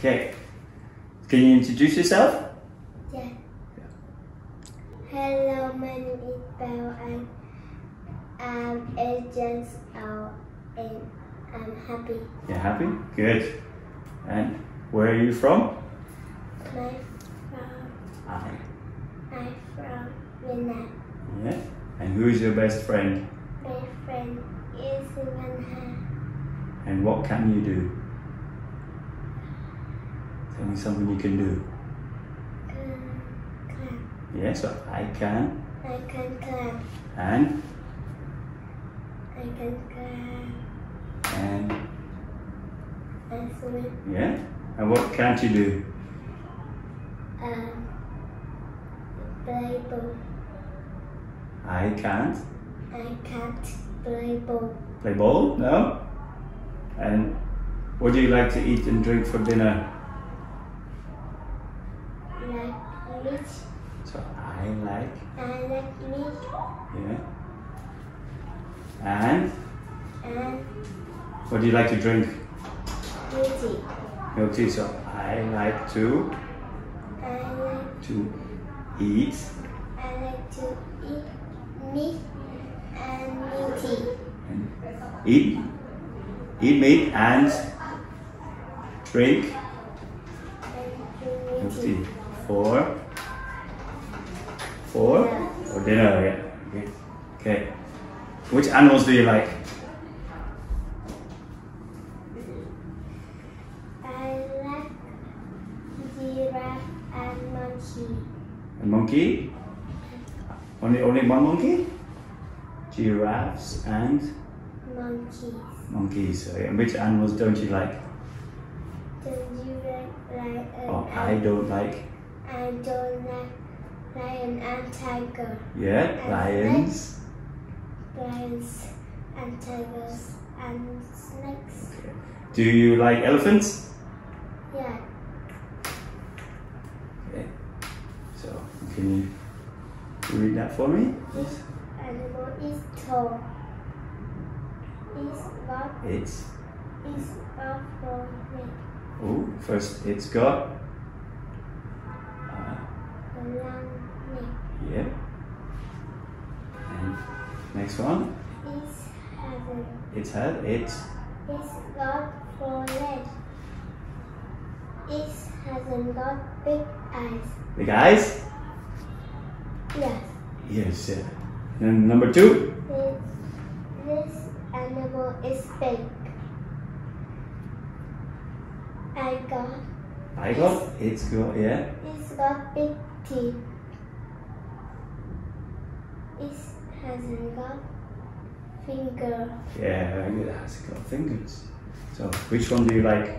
Okay. Can you introduce yourself? Yeah. Hello, my name is Belle and I'm 8 years old and I'm happy. You're happy? Good. And where are you from? I'm from Vietnam. Yeah. And who is your best friend? My friend is Ngân. And what can you do? Tell me something you can do. Climb. Yeah, so I can. I can climb. And? I can climb And? and swim. Yeah. And what can't you do? Play ball. I can't. I can't play ball. Play ball? No? And what do you like to eat and drink for dinner? Like meat. So I like. I like meat. Yeah. And And what do you like to drink? beauty. Milk tea. So I like to I like eat. I like to eat meat and meaty. Eat meat and drink And milk meaty. tea for dinner. Yeah. Okay. Okay. Which animals do you like? I like giraffe and monkey. A monkey? Only one monkey? Giraffes and Monkeys. monkeys. Okay. And which animals don't you like? Don't you like Oh, I don't like. I don't like lion and tiger. Yeah, And lions. Lions and tigers and snakes. Do you like elephants? Yeah. Okay. So, can you read that for me? This animal is tall. It's It's got 4 legs. oh, first it's got A long neck. yeah. And next one, It's got 4 legs. It hasn't got big eyes. big eyes. Yes. Yes. Yeah. And number 2. This animal is big. It's got yeah. It's got big teeth. It hasn't got finger. Yeah, it has got fingers. So, which one do you like?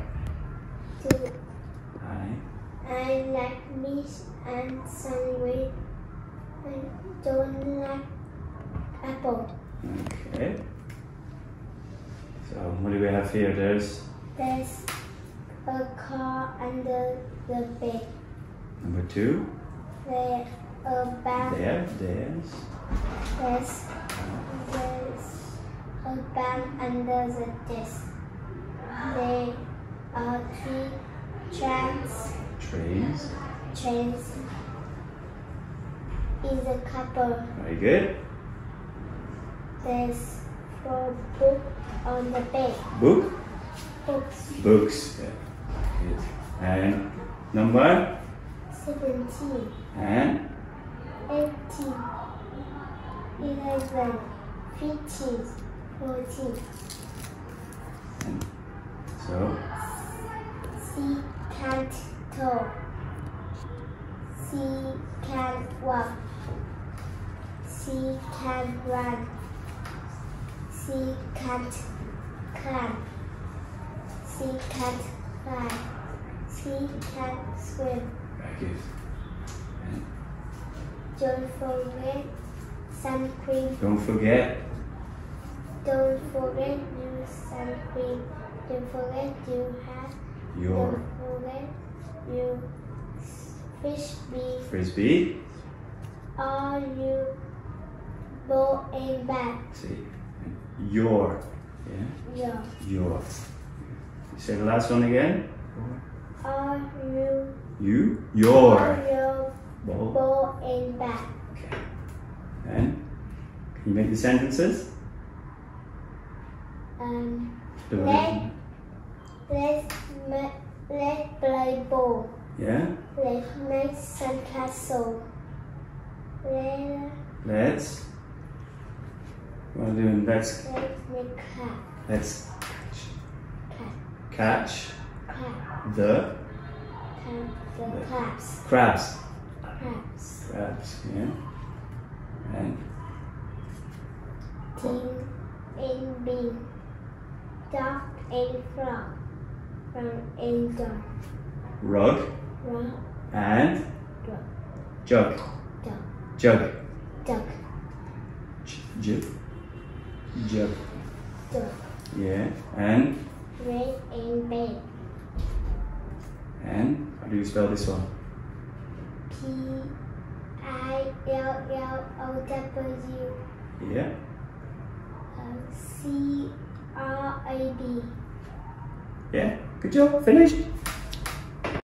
I like meat and sandwich. I don't like apple. Okay. So, what do we have here? There's There's a car under the bed. number 2. There's a bag. There's There's a bag under the desk. There are 3 trains. trains in the cupboard. Very good. There's 4 books on the bed. Books. Books. Yeah. Good. And number 17, and 18, 11, 15, 14. so She can't talk. She can't walk. She can't run. She can't climb. She can't fly. She can't swim. very good. And Don't forget sun cream. don't forget Don't forget your sun cream. Don't forget your hat. your Don't forget your frisbee. All your ball and bat. See, your. Yeah, Yeah. your. Say the last one again. Are you Your ball ball. and bat? Okay. And can you make the sentences? The Let's play ball. Yeah. Let's make sandcastle. Let's. What are we doing? Let's Make cat. catch Cat. the The crabs. crabs. Crabs. Crabs. Yeah. And Team and bean. Dog and frog. Frog and dog. rug Frog. and Dog. jug. Dog. Jug. Dog. Jug. Jug. Dog. Yeah. And Red and bed. how do you spell this one? Pillow. Yeah. CRAD. Yeah. Good job. Finished.